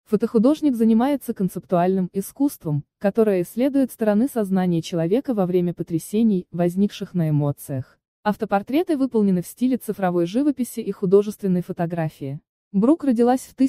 Фотохудожник занимается концептуальным искусством, которое исследует стороны сознания человека во время потрясений, возникших на эмоциях. Автопортреты выполнены в стиле цифровой живописи и художественной фотографии. Брук родилась в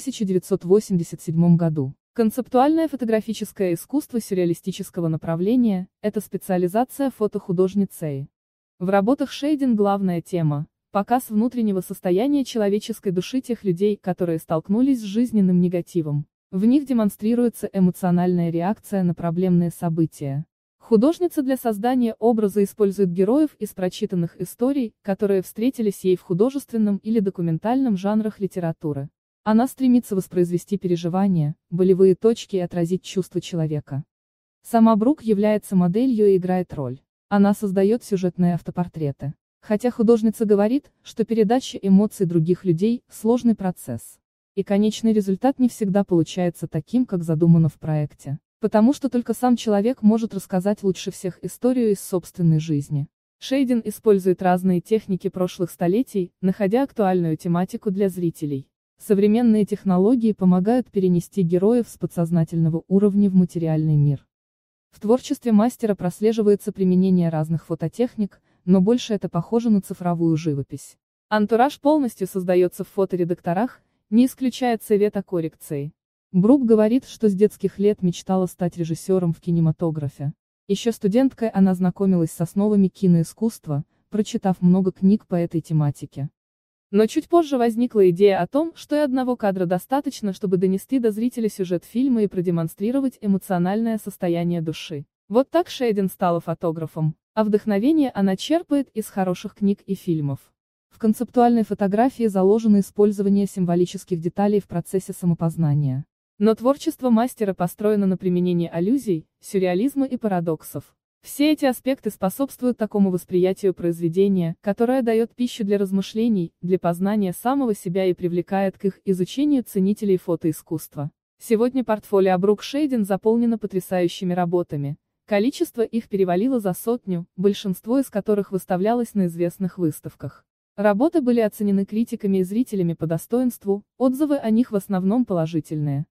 1987 году. Концептуальное фотографическое искусство сюрреалистического направления – это специализация фотохудожницы. В работах Шейдин главная тема – показ внутреннего состояния человеческой души тех людей, которые столкнулись с жизненным негативом. В них демонстрируется эмоциональная реакция на проблемные события. Художница для создания образа использует героев из прочитанных историй, которые встретились ей в художественном или документальном жанрах литературы. Она стремится воспроизвести переживания, болевые точки и отразить чувства человека. Сама Брук является моделью и играет роль. Она создает сюжетные автопортреты. Хотя художница говорит, что передача эмоций других людей – сложный процесс. И конечный результат не всегда получается таким, как задумано в проекте. Потому что только сам человек может рассказать лучше всех историю из собственной жизни. Шейдин использует разные техники прошлых столетий, находя актуальную тематику для зрителей. Современные технологии помогают перенести героев с подсознательного уровня в материальный мир. В творчестве мастера прослеживается применение разных фототехник, но больше это похоже на цифровую живопись. Антураж полностью создается в фоторедакторах, не исключая цветокоррекции. Брук говорит, что с детских лет мечтала стать режиссером в кинематографе. Еще студенткой она знакомилась с основами киноискусства, прочитав много книг по этой тематике. Но чуть позже возникла идея о том, что и одного кадра достаточно, чтобы донести до зрителя сюжет фильма и продемонстрировать эмоциональное состояние души. Вот так Шейдин стала фотографом, а вдохновение она черпает из хороших книг и фильмов. В концептуальной фотографии заложено использование символических деталей в процессе самопознания. Но творчество мастера построено на применении аллюзий, сюрреализма и парадоксов. Все эти аспекты способствуют такому восприятию произведения, которое дает пищу для размышлений, для познания самого себя и привлекает к их изучению ценителей фотоискусства. Сегодня портфолио Брук Шейдин заполнено потрясающими работами. Количество их перевалило за 100, большинство из которых выставлялось на известных выставках. Работы были оценены критиками и зрителями по достоинству, отзывы о них в основном положительные.